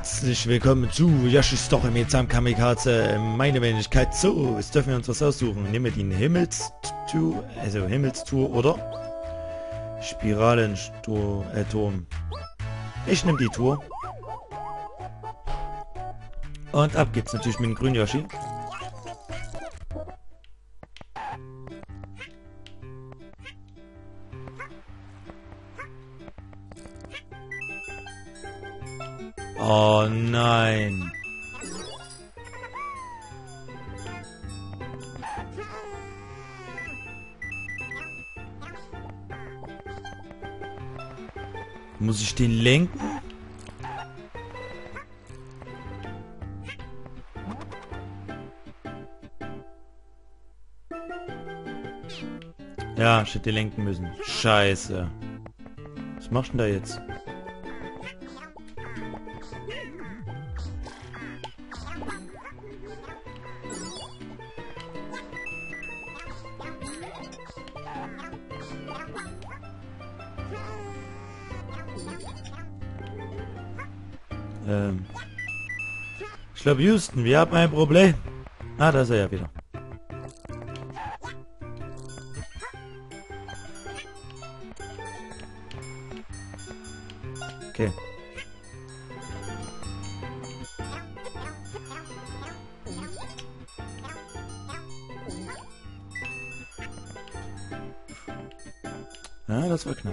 Herzlich willkommen zu Yoshi's Story mit Sam Kamikaze. Meine Wenigkeit. So, jetzt dürfen wir uns was aussuchen. Nehmen wir die Himmelstour, Himmelstour oder Spiralenturm. Ich nehme die Tour. Und ab geht's natürlich mit dem grünen Yoshi. Oh nein. Muss ich den lenken? Ja, ich hätte lenken müssen. Scheiße. Was machst du denn da jetzt? Ich glaube, Houston, wir haben ein Problem. Ah, da ist er ja wieder. Okay. Ja, das war knapp.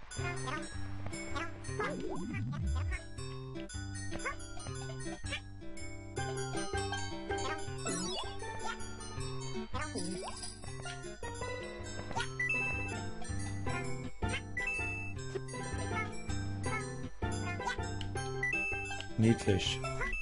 Niedlich.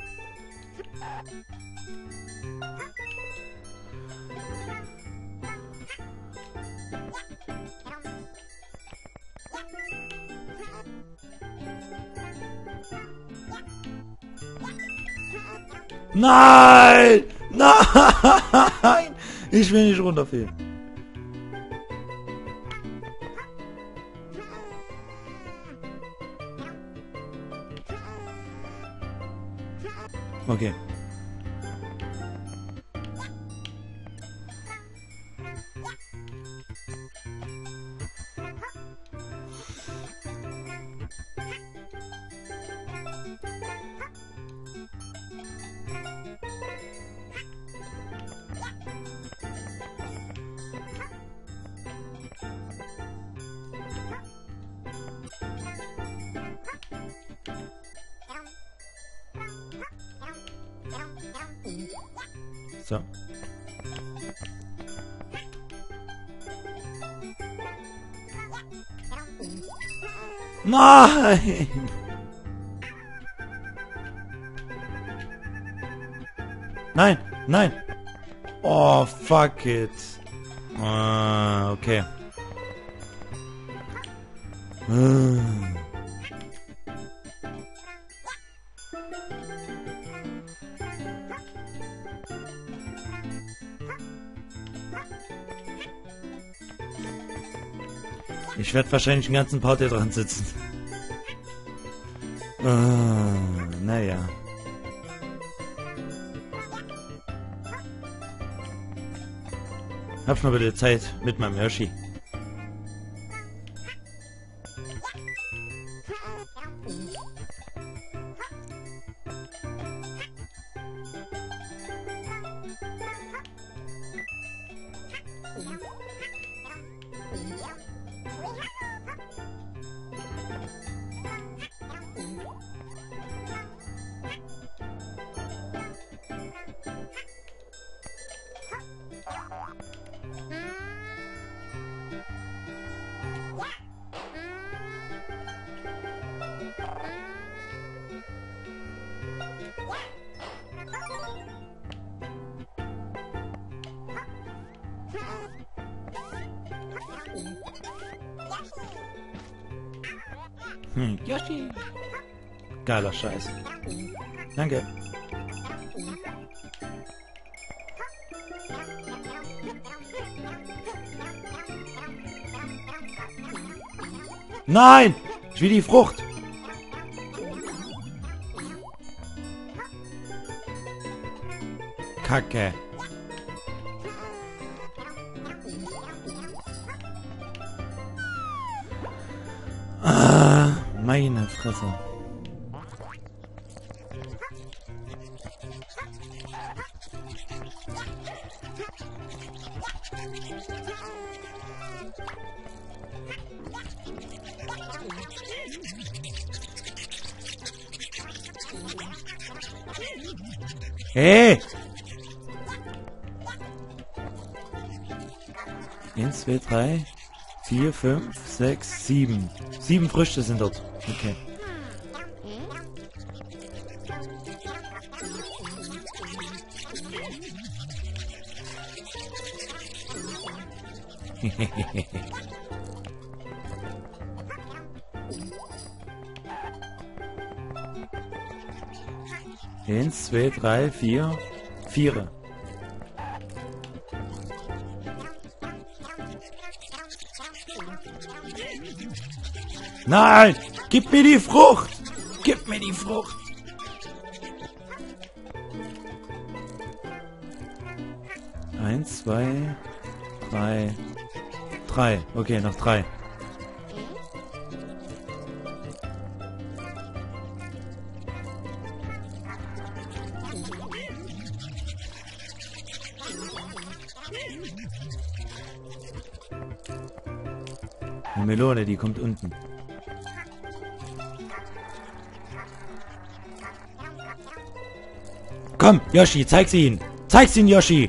Nein! Nein! Ich will nicht runterfallen. Okay. So. Nein! Nein, nein! Oh, fuck it. Okay. Ich werde wahrscheinlich den ganzen Part hier dran sitzen. Naja. Hab schon mal wieder Zeit mit meinem Yoshi. Yoshi. Geiler Scheiß. Danke. Nein! Ich will die Frucht. Kacke. Ah, meine Fresse. Hey! 1, 2, 3, 4, 5, 6, 7. 7 Früchte sind dort. Okay. Eins, zwei, drei, vier. 4. Nein! Gib mir die Frucht! Gib mir die Frucht! Eins, zwei, drei. 3. Okay, noch 3. Die Melone, die kommt unten. Komm, Yoshi, zeig's ihn! Zeig's ihn, Yoshi!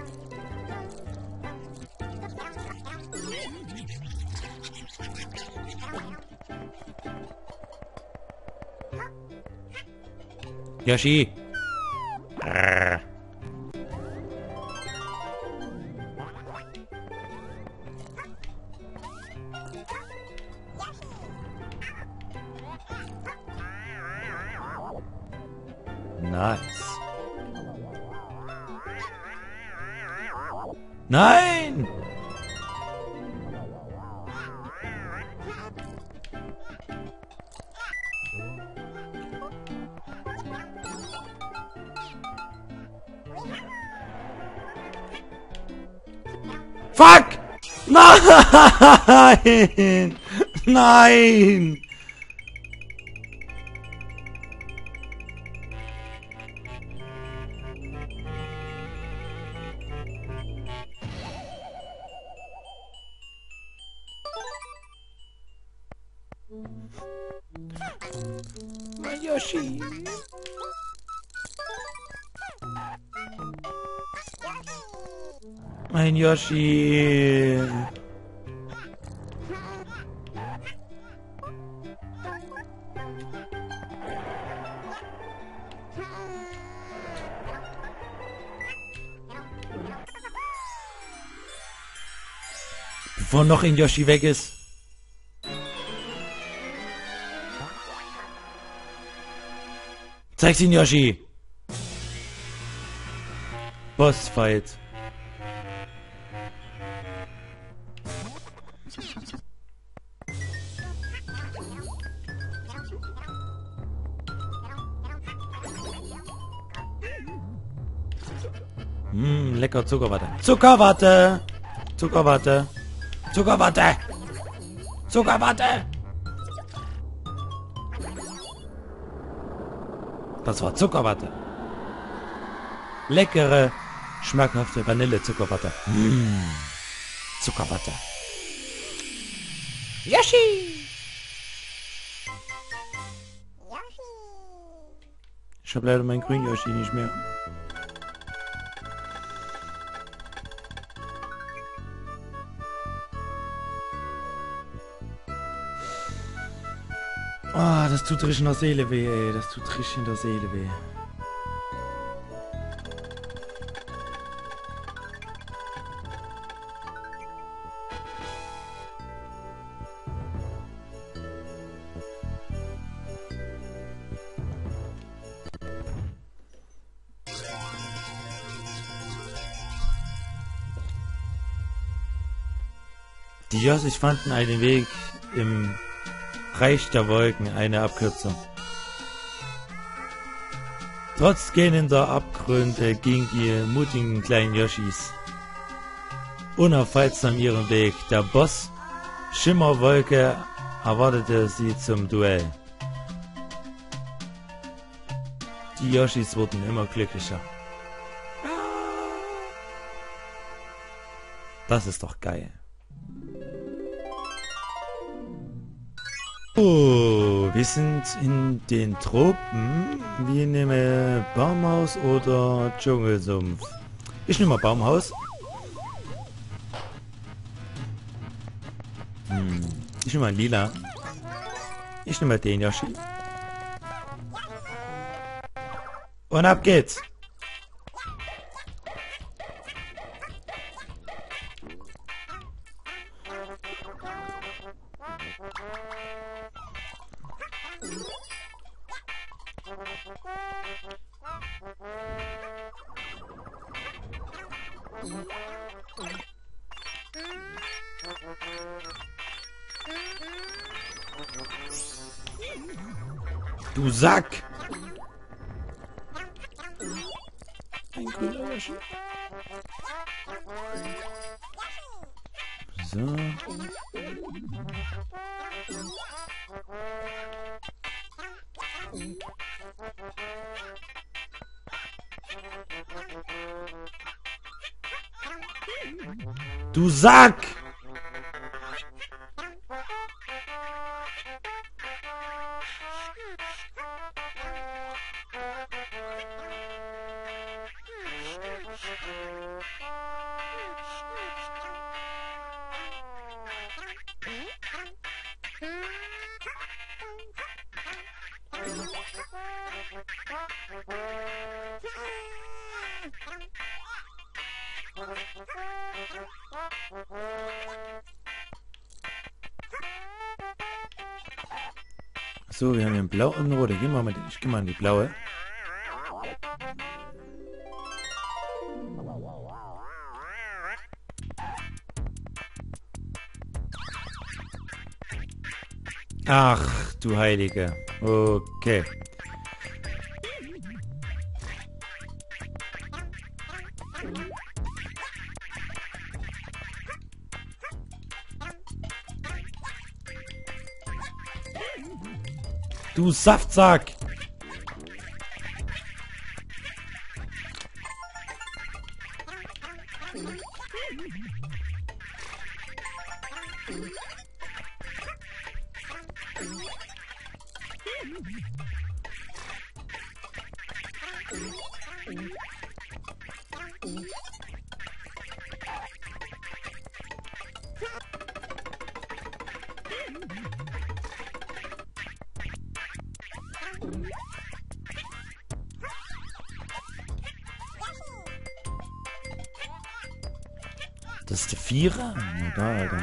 Yoshi! Nice. Nein! Fuck! Nein! Nein! Mein Yoshi! Mein Yoshi! Bevor noch ein Yoshi weg ist. Zeig's ihn, Yoshi! Bossfight. Lecker Zuckerwatte. Zuckerwatte! Zuckerwatte! Zuckerwatte! Zuckerwatte! Das war Zuckerwatte. Leckere, schmackhafte Vanille-Zuckerwatte. Zuckerwatte. Yoshi! Ich hab leider meinen grünen Yoshi nicht mehr. Ah, das tut richtig in der Seele weh, ey. Das tut richtig in der Seele weh. Die Yoshis fanden einen Weg im Reich der Wolken, eine Abkürzung. Trotz gähnender Abgründe ging die mutigen kleinen Yoshis unaufhaltsam ihren Weg. Der Boss Schimmerwolke erwartete sie zum Duell. Die Yoshis wurden immer glücklicher. Das ist doch geil. Oh, wir sind in den Tropen. Wir nehmen Baumhaus oder Dschungelsumpf. Ich nehme mal Baumhaus. Ich nehme mal Lila. Ich nehme mal den Yoshi. Und ab geht's. Du Sack! Ein grüner Yoshi. So. Du Sack! So, wir haben hier ein Blau und ein Rote. Ich geh mal in die blaue. Ach, du Heilige. Okay. Du Saftsack! Das ist der Vierer? Na da, Alter.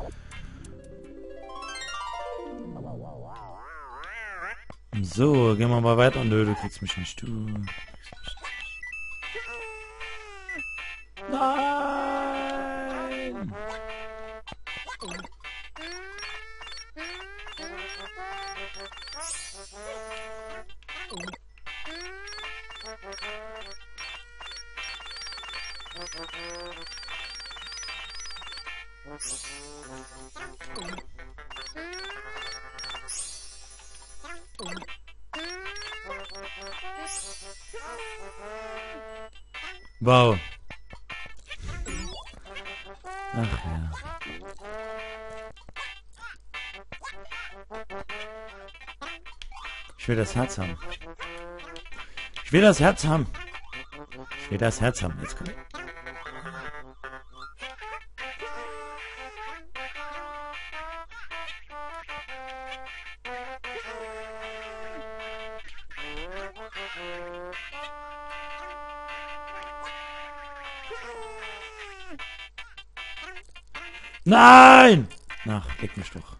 So, gehen wir mal weiter. Nö, du kriegst mich nicht. Du. Nein! Wow. Ach ja. Ich will das Herz haben. Ich will das Herz haben. Ich will das Herz haben. Jetzt komm. Nein! Ach, leck mich doch.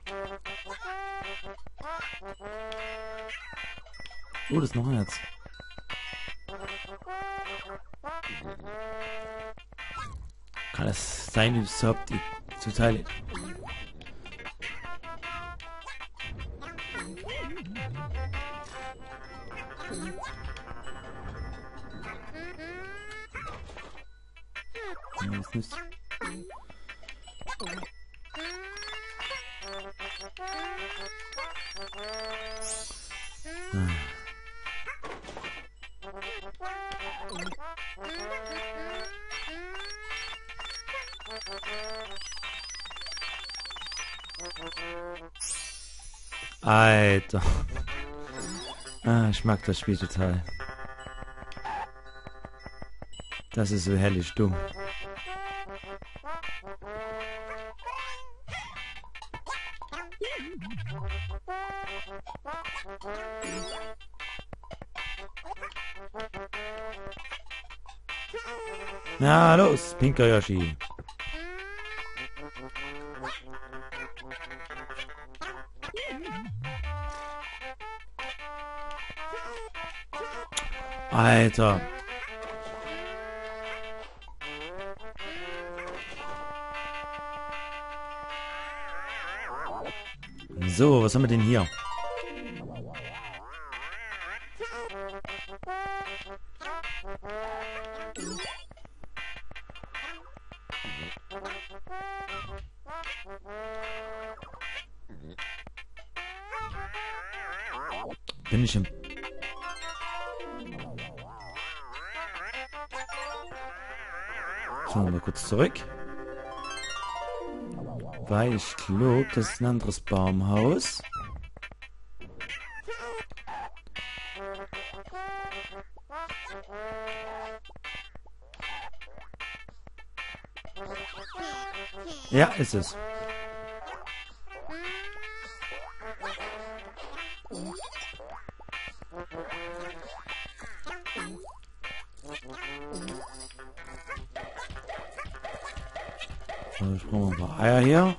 Oh, das ist noch ein Herz. Kann es sein, überhaupt die zu teilen? das nicht. Alter. Ich mag das Spiel total. Das ist so herrlich dumm. Na los, Pinker Yoshi. Alter. So, was haben wir denn hier? Bin ich im... So, mal kurz zurück. Weil ich glaube, das ist ein anderes Baumhaus. Ja, ist es. So, ich brauche ein paar Eier hier.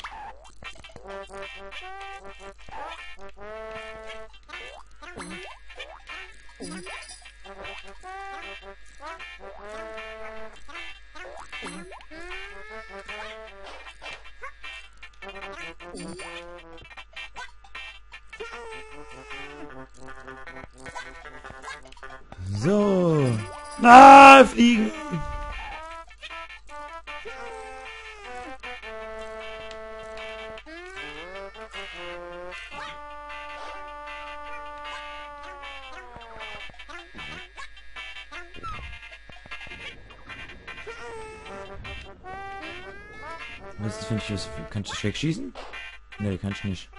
So. Ah, fliegen. Was ist, wenn ich das... Kann ich das wegschießen? Nee, kann ich nicht.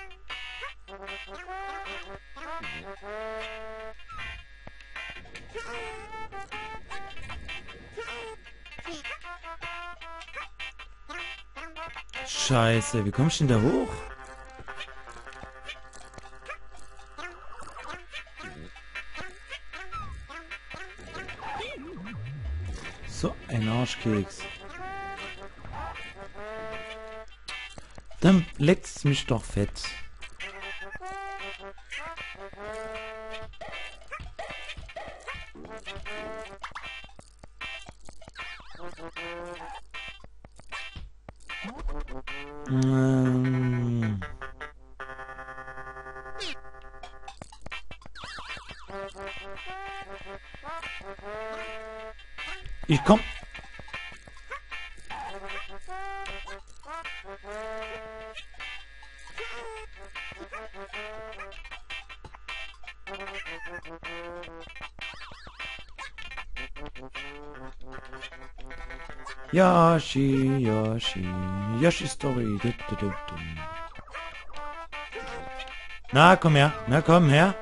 Scheiße, wie komm ich denn da hoch? So ein Arschkeks. Dann leckt's mich doch fett. Ich komm. Yoshi, Yoshi, Yoshi Story. Na, komm her. Na, komm her.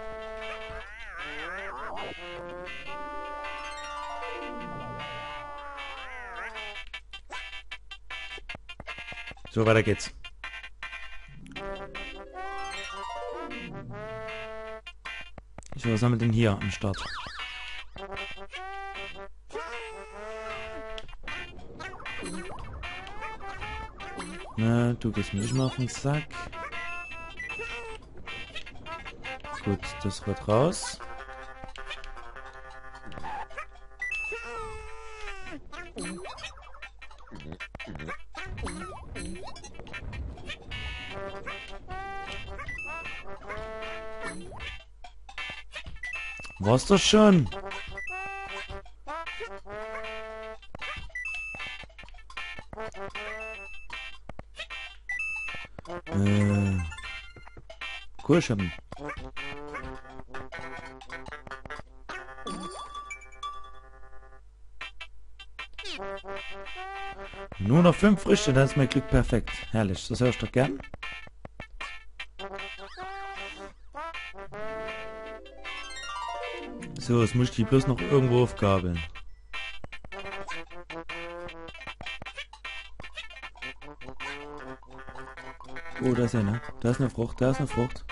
So, weiter geht's. So, was haben wir denn hier am Start? Na, du gehst mir nicht mal auf den Sack. Gut, das wird raus. War's doch schon. cool, ich hab ihn. Nur noch 5 Früchte, dann ist mein Glück perfekt. Herrlich, das höre ich doch gern. So, jetzt muss ich die bloß noch irgendwo aufgabeln. Oh, da ist eine. Da ist eine Frucht, da ist eine Frucht.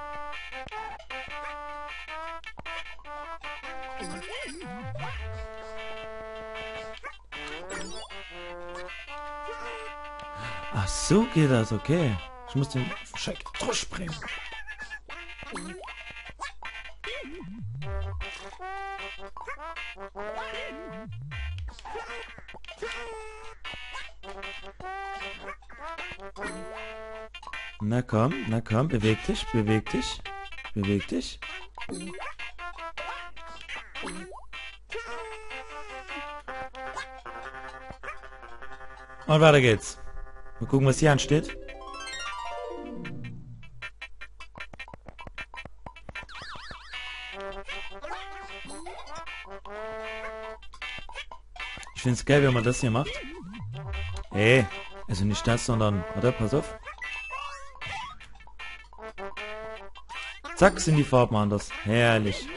Ach so geht das, okay. Ich muss den Scheck durchspringen. Na komm, beweg dich, beweg dich, beweg dich. Und weiter geht's. Mal gucken, was hier ansteht. Ich find's geil, wenn man das hier macht. Hey, also nicht das, sondern... Warte, pass auf. Zack, sind die Farben anders. Herrlich.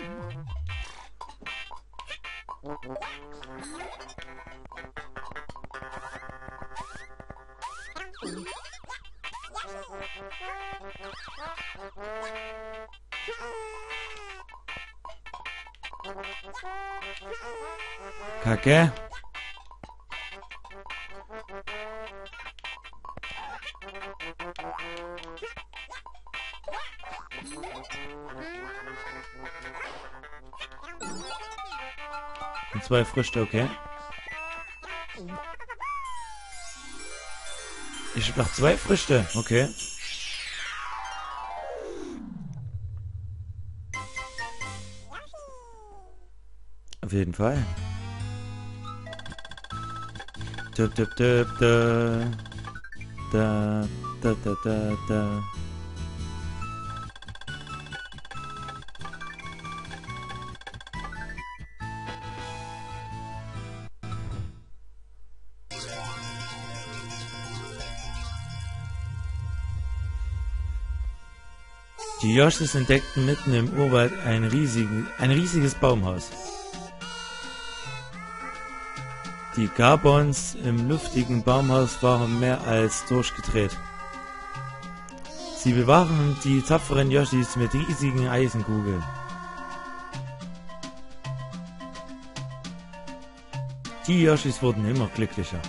Kacke. Und 2 Früchte, okay. Ich hab noch 2 Früchte, okay. Auf jeden Fall. Dip, dip, dip, da. Da, da, da, da, da. Die Yoshis entdeckten mitten im Urwald ein riesiges Baumhaus. Die Garbons im luftigen Baumhaus waren mehr als durchgedreht. Sie bewachen die tapferen Yoshis mit riesigen Eisenkugeln. Die Yoshis wurden immer glücklicher.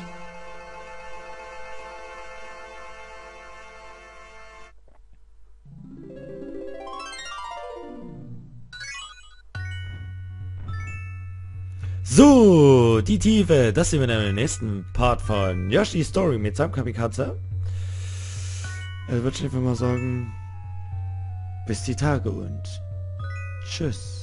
So, die Tiefe, das sehen wir dann im nächsten Part von Yoshi Story mit Sam Kamikaze. Würde ich einfach mal sagen, bis die Tage und tschüss.